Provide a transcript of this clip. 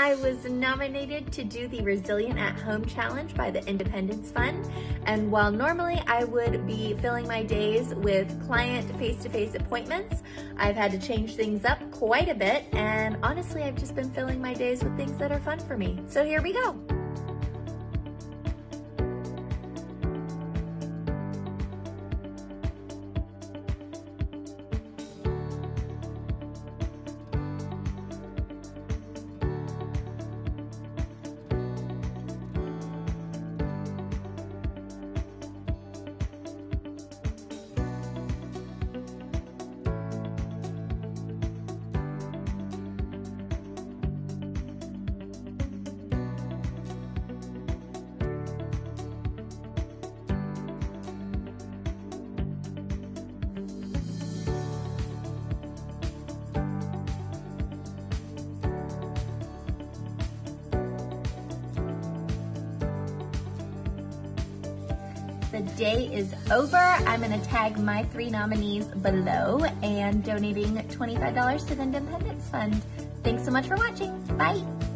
I was nominated to do the Resilient at Home Challenge by the Independence Fund. And while normally I would be filling my days with client face-to-face appointments, I've had to change things up quite a bit. And honestly, I've just been filling my days with things that are fun for me. So here we go. The day is over. I'm gonna tag my 3 nominees below and donating $25 to the Independence Fund. Thanks so much for watching. Bye.